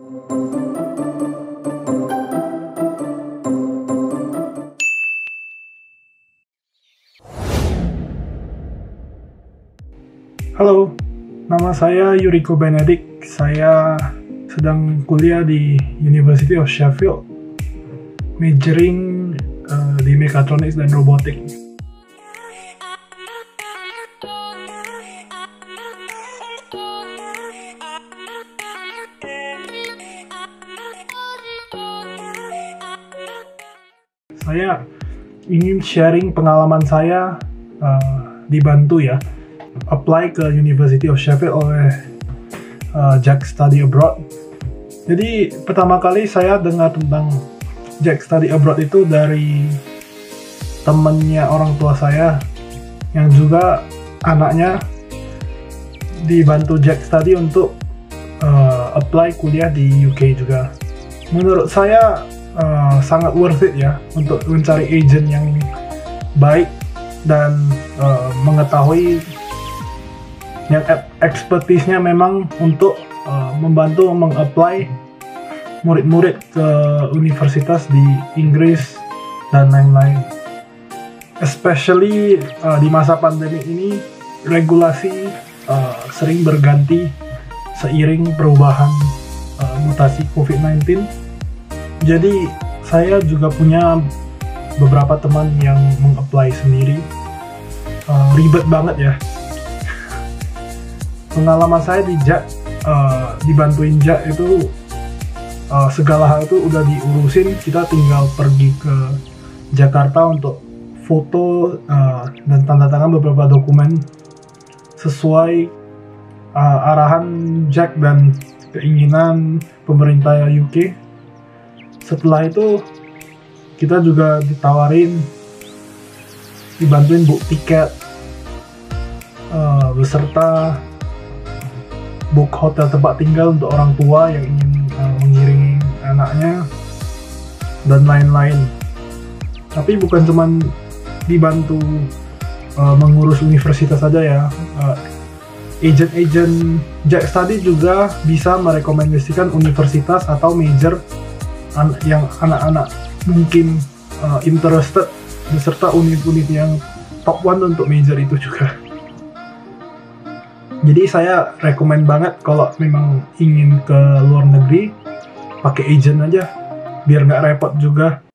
Halo, nama saya Yuriko Benedict. Saya sedang kuliah di University of Sheffield, majoring di Mechatronics dan Robotics. Saya ingin sharing pengalaman saya dibantu ya, apply ke University of Sheffield oleh Jack Study Abroad. Jadi pertama kali saya dengar tentang Jack Study Abroad itu dari temennya orang tua saya, yang juga anaknya dibantu Jack Study untuk apply kuliah di UK juga. Menurut saya sangat worth it ya untuk mencari agent yang baik dan mengetahui yang expertise-nya memang untuk membantu meng-apply murid-murid ke universitas di Inggris dan lain-lain. Especially di masa pandemi ini, regulasi sering berganti seiring perubahan mutasi COVID-19. Jadi saya juga punya beberapa teman yang meng-apply sendiri. Ribet banget ya. Pengalaman saya di JAK, dibantuin JAK itu segala hal itu udah diurusin, kita tinggal pergi ke Jakarta untuk foto dan tanda tangan beberapa dokumen sesuai arahan JAK dan keinginan pemerintah UK. Setelah itu kita juga dibantuin book tiket beserta book hotel tempat tinggal untuk orang tua yang ingin mengiringi anaknya dan lain-lain. Tapi bukan cuma dibantu mengurus universitas saja ya. Agent Jack Study juga bisa merekomendasikan universitas atau major yang anak-anak mungkin interested, beserta unit-unit yang top 1 untuk major itu juga. Jadi saya rekomen banget kalau memang ingin ke luar negeri, pakai agent aja biar nggak repot juga.